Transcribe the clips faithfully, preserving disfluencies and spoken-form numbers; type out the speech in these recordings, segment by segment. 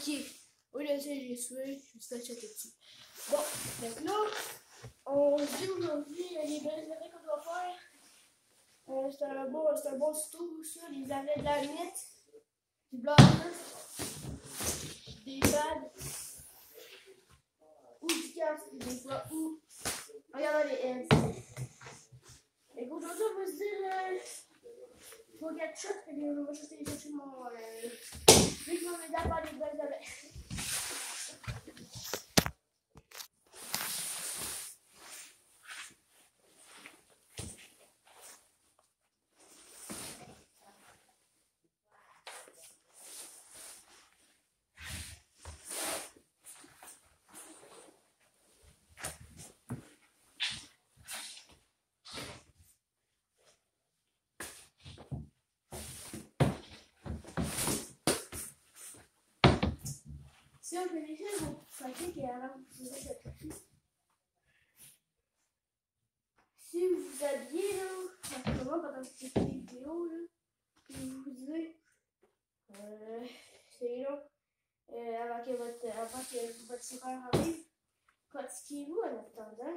Ok. Oui, là, j'ai sué, je me suis acheté dessus. Bon, donc là, on se dit aujourd'hui les belles arrêts qu'on doit faire. Euh, c'est un bon, c'est un bon tuto, ça, les arrêts de la minute, du blocker, des pads, ou du casque, des fois, ou regardez les ends. Et aujourd'hui, on va se dire, euh, faut quatre shots, et puis on va juste aller chercher mon. Euh, vu que je m'en ai à faire les belles arrêts. Si on vérifie vos pratiques et avant de vous poser cette question. Si vous vous habillez là, en ce moment pendant que vous faites des vidéos, là, puis vous vous dites, euh, c'est long, euh, avant que votre, avant que votre tireur arrive, pratiquez-vous en attendant.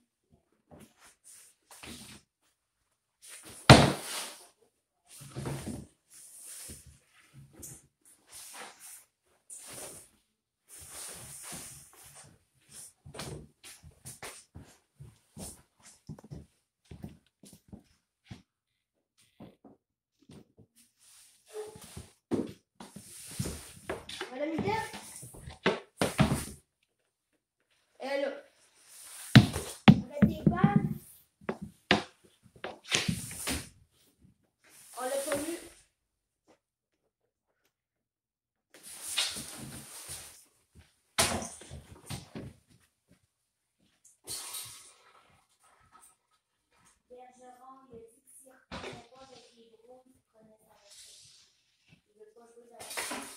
Madame Hidel, elle là. Avec des balles, on l'a pas vu. Bergeron, il a dit que s'il ne reprenait pas avec les gros, il prenait sa retraite. Il ne veut pas jouer dans la retraite.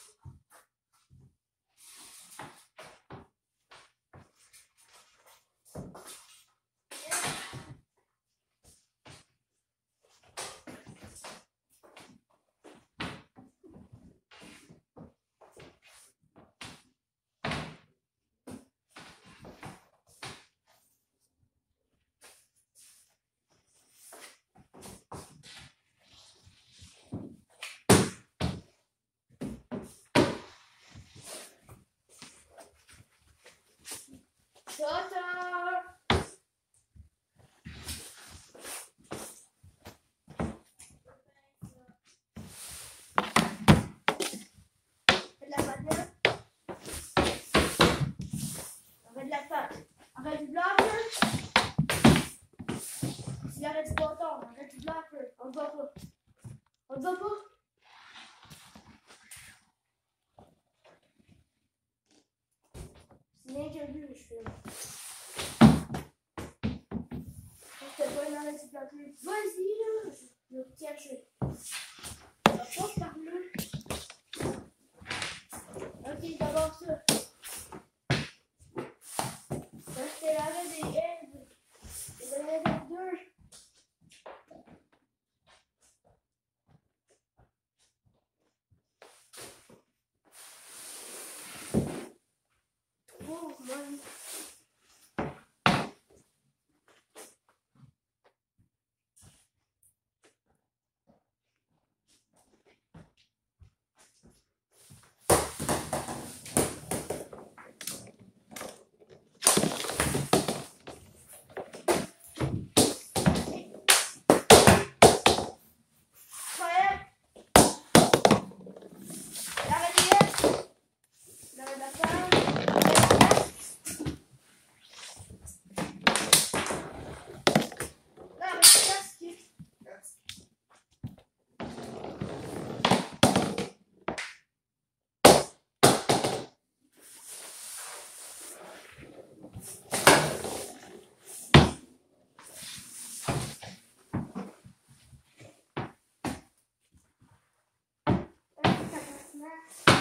Tata! Fais de la pâte là. Arrête de la pâte. Arrête du blocker. Il arrête du bâton. Arrête du blocker. On ne va pas. On ne va pas. C'est rien qu'un but, je fais. Je te vois dans le blocker. Vas-y là. Je vais te cacher. On va pas par là. Ok, d'abord ça. Ça, c'était l'arrêt des ends. Et l'arrêt des deux. Oh, man. Max.